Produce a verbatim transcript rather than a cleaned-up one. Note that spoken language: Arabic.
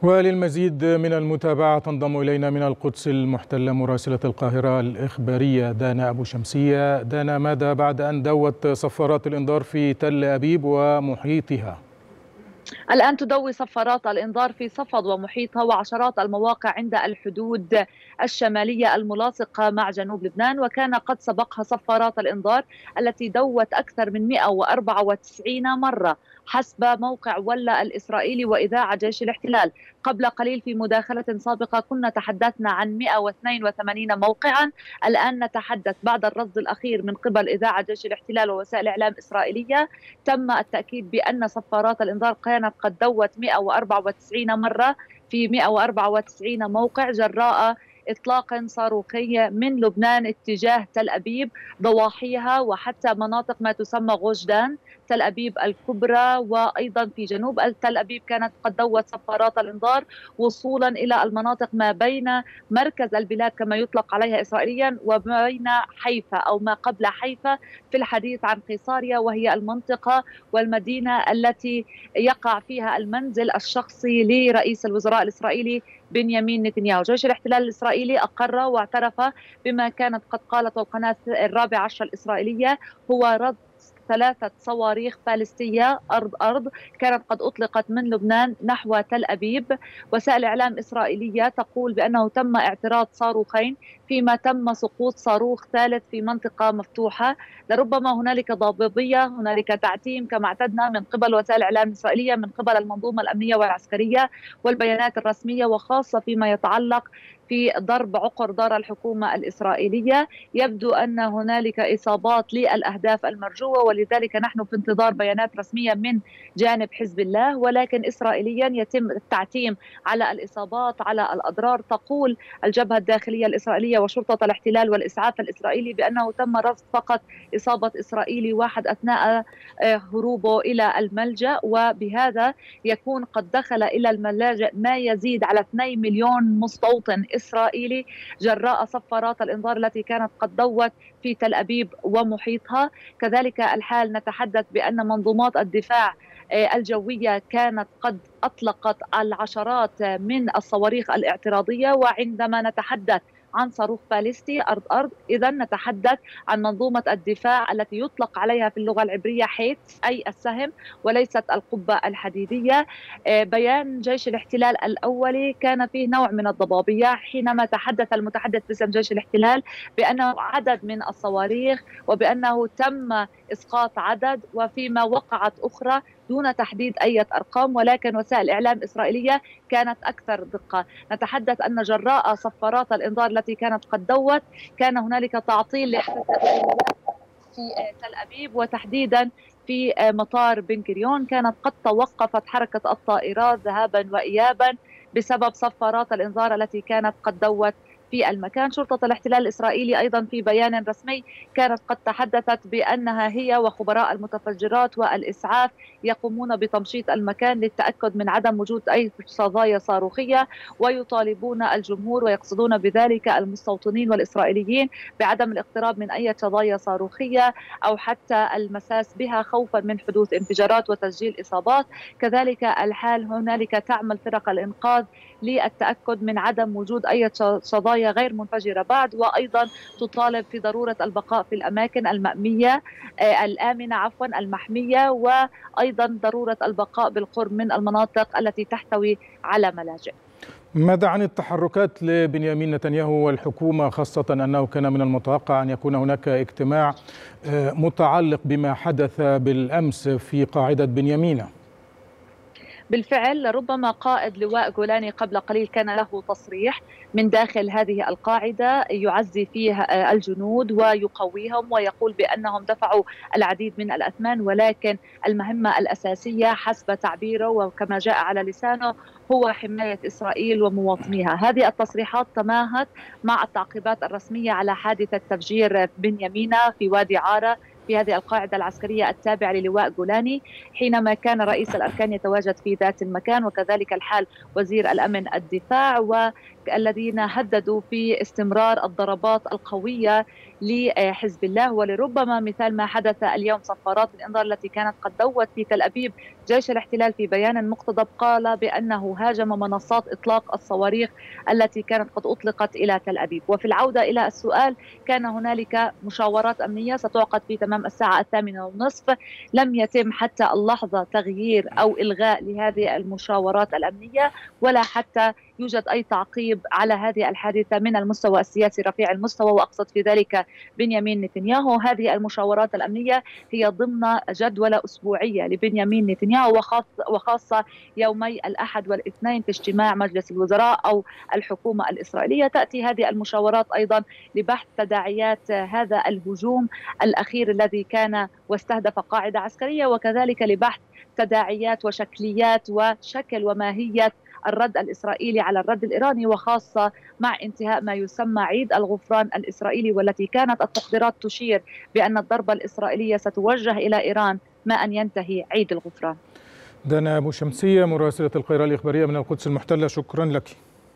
وللمزيد من المتابعة تنضم إلينا من القدس المحتلة مراسلة القاهرة الإخبارية دانا أبو شمسية. دانا، ماذا بعد أن دوت صفارات الإنذار في تل أبيب ومحيطها؟ الآن تضوي صفارات الإنذار في صفد ومحيطها وعشرات المواقع عند الحدود الشمالية الملاصقة مع جنوب لبنان، وكان قد سبقها صفارات الإنذار التي دوت أكثر من مئة وأربعة وتسعين مرة حسب موقع ولا الإسرائيلي وإذاعة جيش الاحتلال. قبل قليل في مداخلة سابقة كنا تحدثنا عن مئة واثنين وثمانين موقعا، الآن نتحدث بعد الرصد الأخير من قبل إذاعة جيش الاحتلال ووسائل إعلام إسرائيلية تم التأكيد بأن صفارات الإنذار كانت قد دوت مئة وأربعة وتسعين مرة في مئة وأربعة وتسعين موقع جراء إطلاق صاروخي من لبنان اتجاه تل أبيب ضواحيها وحتى مناطق ما تسمى غوجدان تل أبيب الكبرى، وأيضا في جنوب تل أبيب كانت قد دوت صفارات الإنذار وصولا إلى المناطق ما بين مركز البلاد كما يطلق عليها إسرائيليا وبين حيفا أو ما قبل حيفا، في الحديث عن قيصاريا وهي المنطقة والمدينة التي يقع فيها المنزل الشخصي لرئيس الوزراء الإسرائيلي بنيامين نتنياهو. جيش الاحتلال الإسرائيلي أقر واعترف بما كانت قد قالته القناة الرابعة عشر الإسرائيلية، هو رد ثلاثة صواريخ باليستية أرض أرض كانت قد أطلقت من لبنان نحو تل أبيب. وسائل إعلام إسرائيلية تقول بأنه تم اعتراض صاروخين فيما تم سقوط صاروخ ثالث في منطقة مفتوحة. لربما هنالك ضبابية، هنالك تعتيم كما اعتدنا من قبل وسائل الإعلام الإسرائيلية من قبل المنظومة الأمنية والعسكرية والبيانات الرسمية، وخاصة فيما يتعلق في ضرب عقر دار الحكومة الإسرائيلية. يبدو أن هنالك إصابات للأهداف المرجوة، ولذلك نحن في انتظار بيانات رسمية من جانب حزب الله، ولكن إسرائيليا يتم التعتيم على الإصابات على الأضرار. تقول الجبهة الداخلية الإسرائيلية وشرطة الاحتلال والإسعاف الإسرائيلي بأنه تم رصد فقط إصابة إسرائيلي واحد أثناء هروبه إلى الملجأ، وبهذا يكون قد دخل إلى الملاجئ ما يزيد على اثنين مليون مستوطن إسرائيلي جراء صفارات الإنذار التي كانت قد دوت في تل أبيب ومحيطها. كذلك الحال نتحدث بأن منظومات الدفاع الجوية كانت قد أطلقت العشرات من الصواريخ الاعتراضية، وعندما نتحدث عن صاروخ باليستي أرض أرض إذا نتحدث عن منظومة الدفاع التي يطلق عليها في اللغة العبرية حيت أي السهم وليست القبة الحديدية. بيان جيش الاحتلال الأولي كان فيه نوع من الضبابية حينما تحدث المتحدث باسم جيش الاحتلال بأنه عدد من الصواريخ وبأنه تم إسقاط عدد وفيما وقعت أخرى دون تحديد أي أرقام، ولكن وسائل إعلام إسرائيلية كانت أكثر دقة. نتحدث أن جراء صفارات الإنذار التي كانت قد دوت كان هنالك تعطيل لاحتفالات في تل أبيب وتحديدا في مطار بن غوريون، كانت قد توقفت حركة الطائرات ذهابا وإيابا بسبب صفارات الإنذار التي كانت قد دوت في المكان. شرطة الاحتلال الإسرائيلي أيضا في بيان رسمي كانت قد تحدثت بأنها هي وخبراء المتفجرات والإسعاف يقومون بتمشيط المكان للتأكد من عدم وجود أي صدايا صاروخية، ويطالبون الجمهور ويقصدون بذلك المستوطنين والإسرائيليين بعدم الاقتراب من أي صدايا صاروخية أو حتى المساس بها خوفا من حدوث انفجارات وتسجيل إصابات. كذلك الحال هنالك تعمل فرق الإنقاذ للتأكد من عدم وجود أي صدايا غير منفجرة بعد، وأيضا تطالب في ضرورة البقاء في الأماكن المأمية آه الآمنة عفوا المحمية، وأيضا ضرورة البقاء بالقرب من المناطق التي تحتوي على ملاجئ. ماذا عن التحركات لبنيامين نتنياهو والحكومة، خاصة أنه كان من المتوقع أن يكون هناك اجتماع متعلق بما حدث بالأمس في قاعدة بنيامين؟ بالفعل ربما قائد لواء جولاني قبل قليل كان له تصريح من داخل هذه القاعدة يعزي فيه الجنود ويقويهم ويقول بأنهم دفعوا العديد من الأثمان، ولكن المهمة الأساسية حسب تعبيره وكما جاء على لسانه هو حماية إسرائيل ومواطنيها. هذه التصريحات تماهت مع التعقيبات الرسمية على حادثة تفجير بنيامين في وادي عارة في هذه القاعدة العسكرية التابعة للواء جولاني، حينما كان رئيس الأركان يتواجد في ذات المكان، وكذلك الحال وزير الأمن الدفاع، والذين هددوا في استمرار الضربات القوية لحزب الله. ولربما مثال ما حدث اليوم، صفارات الإنذار التي كانت قد دوت في تل أبيب، جيش الاحتلال في بيان مقتضب قال بأنه هاجم منصات إطلاق الصواريخ التي كانت قد أطلقت إلى تل أبيب. وفي العودة إلى السؤال، كان هنالك مشاورات أمنية ستعقد في تمام الساعة الثامنة والنصف، لم يتم حتى اللحظة تغيير أو إلغاء لهذه المشاورات الأمنية، ولا حتى يوجد أي تعقيب على هذه الحادثة من المستوى السياسي رفيع المستوى، وأقصد في ذلك بنيامين نتنياهو. هذه المشاورات الأمنية هي ضمن جدولة أسبوعية لبنيامين نتنياهو، وخاصة يومي الأحد والاثنين في اجتماع مجلس الوزراء أو الحكومة الإسرائيلية. تأتي هذه المشاورات أيضا لبحث تداعيات هذا الهجوم الأخير الذي كان واستهدف قاعدة عسكرية، وكذلك لبحث تداعيات وشكليات وشكل وماهية الرد الإسرائيلي على الرد الإيراني، وخاصة مع انتهاء ما يسمى عيد الغفران الإسرائيلي، والتي كانت التقديرات تشير بأن الضربة الإسرائيلية ستوجه إلى إيران ما أن ينتهي عيد الغفران. دانا أبو شمسية مراسلة القاهرة الإخبارية من القدس المحتلة، شكرا لك.